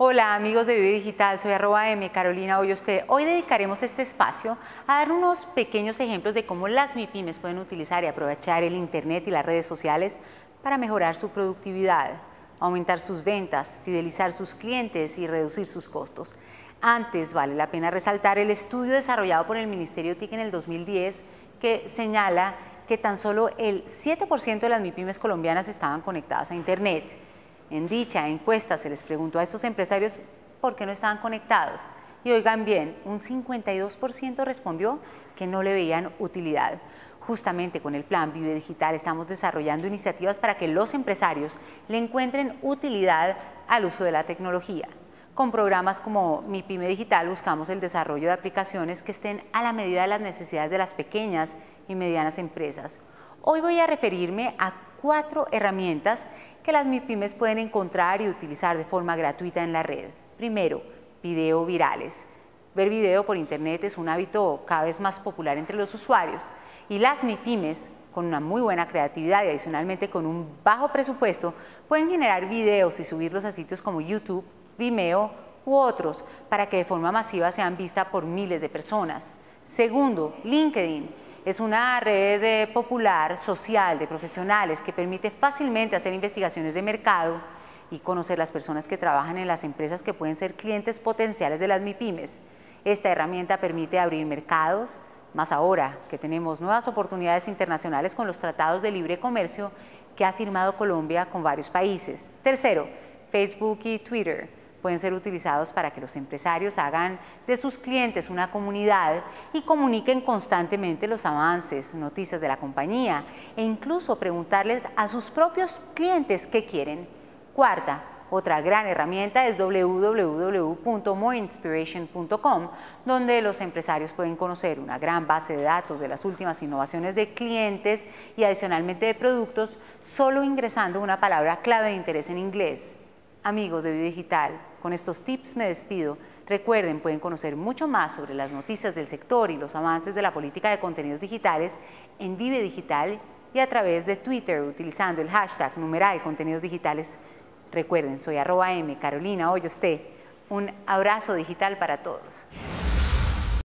Hola amigos de Vive Digital, soy @Carolina Hoyoste. Hoy dedicaremos este espacio a dar unos pequeños ejemplos de cómo las MIPYMES pueden utilizar y aprovechar el Internet y las redes sociales para mejorar su productividad, aumentar sus ventas, fidelizar sus clientes y reducir sus costos. Antes, vale la pena resaltar el estudio desarrollado por el Ministerio TIC en el 2010 que señala que tan solo el 7% de las MIPYMES colombianas estaban conectadas a Internet. En dicha encuesta se les preguntó a estos empresarios por qué no estaban conectados y oigan bien, un 52% respondió que no le veían utilidad. Justamente con el plan Vive Digital estamos desarrollando iniciativas para que los empresarios le encuentren utilidad al uso de la tecnología. Con programas como Mi Pyme Digital buscamos el desarrollo de aplicaciones que estén a la medida de las necesidades de las pequeñas y medianas empresas. Hoy voy a referirme a 4 herramientas que las MIPYMES pueden encontrar y utilizar de forma gratuita en la red. Primero, video virales. Ver video por internet es un hábito cada vez más popular entre los usuarios y las MIPYMES, con una muy buena creatividad y adicionalmente con un bajo presupuesto, pueden generar videos y subirlos a sitios como YouTube, Vimeo u otros para que de forma masiva sean vistas por miles de personas. Segundo, LinkedIn. Es una red popular, social, de profesionales que permite fácilmente hacer investigaciones de mercado y conocer las personas que trabajan en las empresas que pueden ser clientes potenciales de las MIPYMES. Esta herramienta permite abrir mercados, más ahora que tenemos nuevas oportunidades internacionales con los tratados de libre comercio que ha firmado Colombia con varios países. Tercero, Facebook y Twitter. Pueden ser utilizados para que los empresarios hagan de sus clientes una comunidad y comuniquen constantemente los avances, noticias de la compañía e incluso preguntarles a sus propios clientes qué quieren. Cuarta, otra gran herramienta es www.moreinspiration.com, donde los empresarios pueden conocer una gran base de datos de las últimas innovaciones de clientes y adicionalmente de productos, solo ingresando una palabra clave de interés en inglés. Amigos de Vive Digital, con estos tips me despido. Recuerden, pueden conocer mucho más sobre las noticias del sector y los avances de la política de contenidos digitales en Vive Digital y a través de Twitter utilizando el hashtag #contenidos digitales. Recuerden, soy @Carolina Hoyoste. Un abrazo digital para todos.